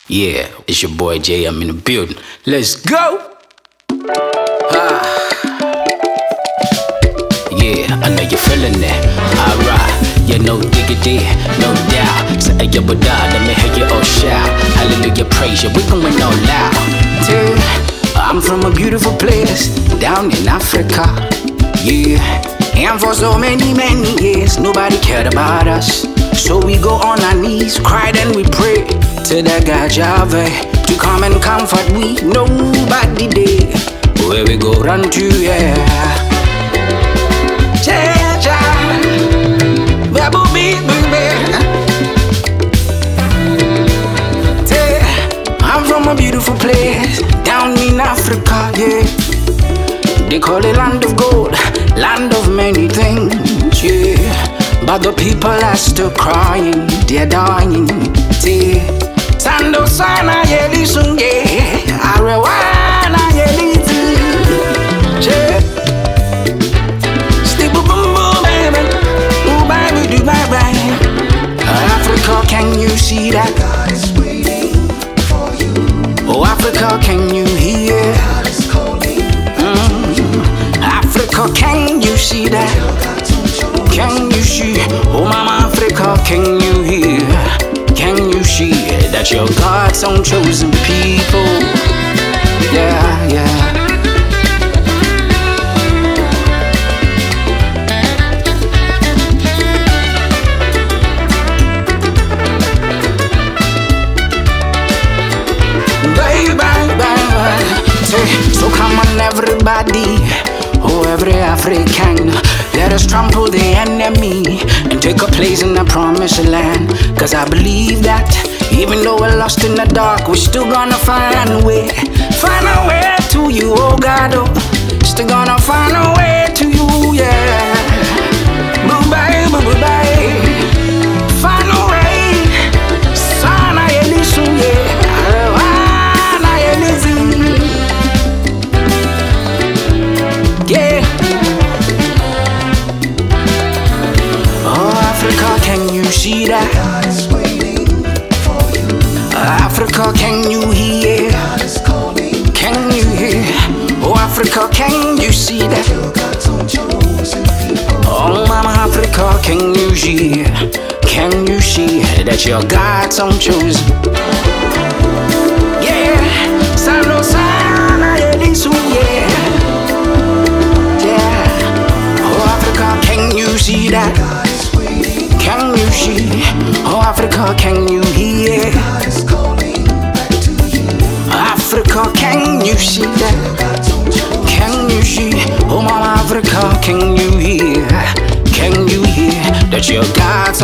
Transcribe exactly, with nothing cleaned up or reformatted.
Yeah, it's your boy Jay, I'm in the building. Let's go! Ah. Yeah, I know you're feeling it. Alright, you know diggity, no doubt. So hey, yo, but let me hear you all shout. Hallelujah, praise you, we going all loud. Dude, I'm from a beautiful place down in Africa. Yeah, and for so many, many years, nobody cared about us. So we go on our knees, cried and we pray to the God Java to come and comfort we. Nobody there, where we go run to, yeah. Jaja, babu baby. I'm from a beautiful place down in Africa, yeah. They call it land of gold, land of many things, yeah. But the people are still crying, they're dying, yeah. Sando sana yeli sunge, arewana yeli ti, yeah. Stibu boom boom baby, ooh baby do bye bye. Africa, can you see that? God is waiting for you. Oh Africa, can you hear? God is calling. Mm. Africa, can you see that? Can you see? Oh mama Africa, can you hear? Can you see that you're God's own chosen people? Yeah, yeah. Bye, bye, bye, bye. So come on everybody, oh every African, let us trample the enemy and take a place in the promised land. Cause I believe that even though we're lost in the dark, we're still gonna find a way. Find a way to you, oh God, oh. Still gonna find a way to you, yeah. Bye-bye, bye-bye. Find a way. Sana yelisu, yeah. Ana yelisu. Yeah. Africa, can you see that? God is waiting for you. Africa, can you hear? God is calling. Can you hear? Oh Africa, can you see that? Oh mama Africa, can you see? Can you see that you're God's own chosen? Yeah, Sano Sana Elisu, yeah. Yeah. Oh Africa, can you see that? Can you see? Oh Africa, can you hear? God is calling back to you. Africa, can you see that? Can you see? Oh mama Africa, can you hear? Can you hear that you're God's